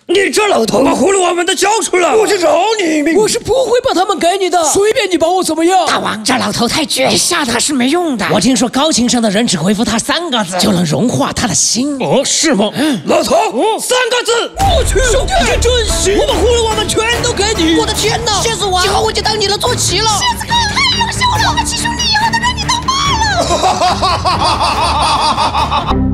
你这老头把葫芦娃们都交出来，我去饶你一命！ 我是不会把他们给你的，随便你把我怎么样。 大王，这老头太倔，吓他是没用的。我听说高情商的人只回复他3个字，就能融化他的心。 哦，是吗？老头，3个字。 我去，兄弟，你真行！我把葫芦娃们全都给你。 我的天哪，谢死我！以后我就当你的坐骑了。 蝎子哥太优秀了，我们七兄弟以后都让你当爸了。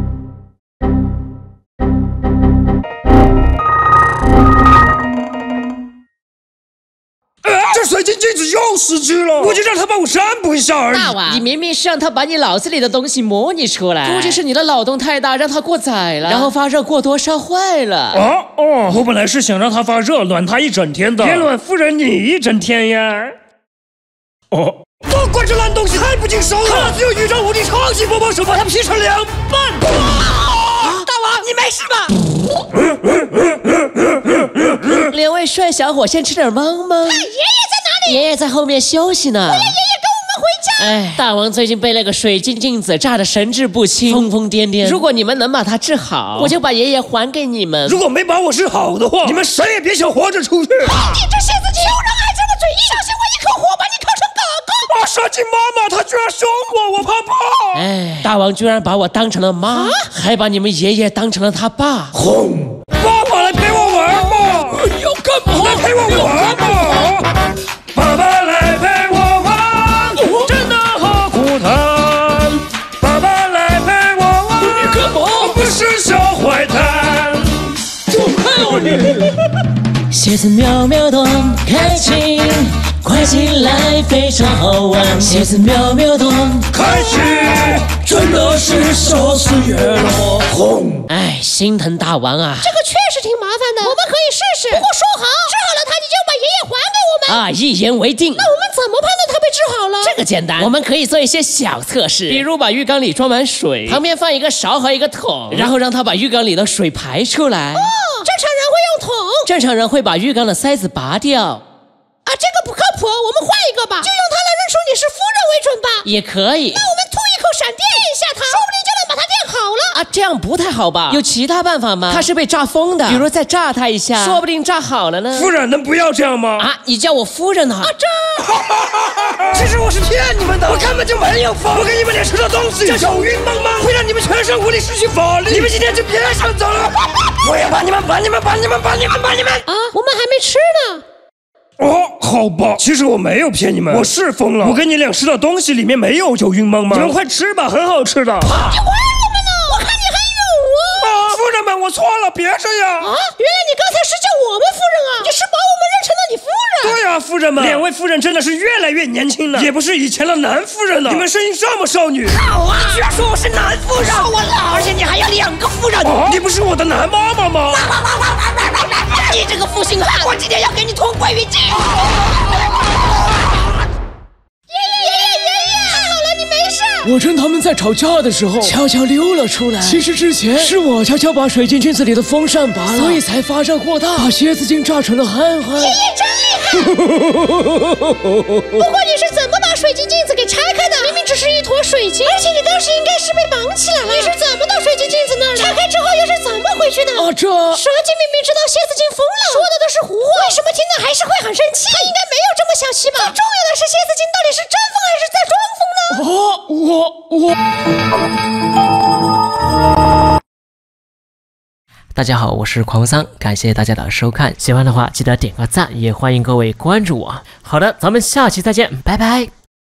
这水晶镜子又失去了，我就让他帮我占卜一下而已。 大王，你明明是让他把你脑子里的东西模拟出来，估计是你的脑洞太大，让他过载了，然后发热过多烧坏了。 我本来是想让他发热，暖他一整天的，别暖夫人你一整天呀。都怪这烂东西太不经手了，看来只有宇宙无敌超级波波手把它劈成2半。 大王，你没事吧？2位帅小伙先吃点芒芒。 爷爷在哪里？ 爷爷在后面休息呢。 我要爷爷跟我们回家。 哎，大王最近被那个水晶镜子炸得神志不清，疯疯癫癫。如果你们能把他治好，我就把爷爷还给你们。 如果没把我治好的话，你们谁也别想活着出去。 你这蝎子精，有人还这么嘴硬，小心我一口火把你烤成嘎嘎。 杀鸡妈妈，他居然凶我，我怕。 哎，大王居然把我当成了妈，还把你们爷爷当成了他爸。 轰！爸爸来陪我玩嘛！ 要干嘛？ 来陪我玩嘛！爸爸来陪我玩，真的好孤单。爸爸来陪我玩， 你干嘛？ 我不是小坏蛋。 走开哦你！ 鞋子喵喵咚，开心，快进来，非常好玩。鞋子喵喵咚， 开心， 真的是笑死爷了。 轰！ 哎，心疼大王啊！ 这个确实挺麻烦的，我们可以试试。不过说好，治好了他，你就把爷爷还给我们。 啊，一言为定。 那我们怎么判断他被治好了？ 这个简单，我们可以做一些小测试，比如把浴缸里装满水，旁边放一个勺和一个桶，然后让他把浴缸里的水排出来。 正常人会用桶， 正常人会把浴缸的塞子拔掉。 这个不靠谱，我们换一个吧，就用它来认出你是夫人为准吧。 也可以。 那我们吐一口闪电一下它，说不定就能把它电好了。 这样不太好吧？有其他办法吗？他是被炸疯的，比如再炸他一下，说不定炸好了呢。 夫人能不要这样吗？ 你叫我夫人啊？ 其实我是骗你们的，我根本就没有疯。我给你们俩吃的东西叫晕茫茫，会让你们全身无力，失去法力。你们今天就别想走了，我要把你们！ 我们还没吃呢。 好吧，其实我没有骗你们，我是疯了。我给你俩吃的东西里面没有酒晕茫茫，你们快吃吧，很好吃的。 你还我们呢？我看你还有夫人们，我错了，别这样。 原来你刚才是叫我们夫人啊？你是把我们认成了你夫人？ 对啊，夫人们，2位夫人真的是越来越年轻了，也不是以前的男夫人了。你们声音这么少女。 好啊！你居然说我是男夫人，我了！而且你还要2个夫人。 你不是我的男妈妈吗？ 你这个负心汉，我今天要给你通关于尽。爷爷，太好了，你没事。 我趁他们在吵架的时候，悄悄溜了出来。其实之前是我悄悄把水晶镜子里的风扇拔了，所以才发热过大，把蝎子精炸成了憨憨。 爷爷真厉害！不过你是怎么把水晶镜子给拆开的？明明只是一坨水晶，而且你当时应该是被绑起来了。你是怎么到水晶镜子那儿的？拆开之后又是怎么回去的？ 蛇精明明知道蝎子精疯了，说的都是胡话，为什么听了还是会很生气？他应该没有这么小气吧？最重要的是蝎子精到底是真疯还是在装疯呢？ 大家好，我是狂桑，感谢大家的收看，喜欢的话记得点个赞，也欢迎各位关注我。好的，咱们下期再见，拜拜。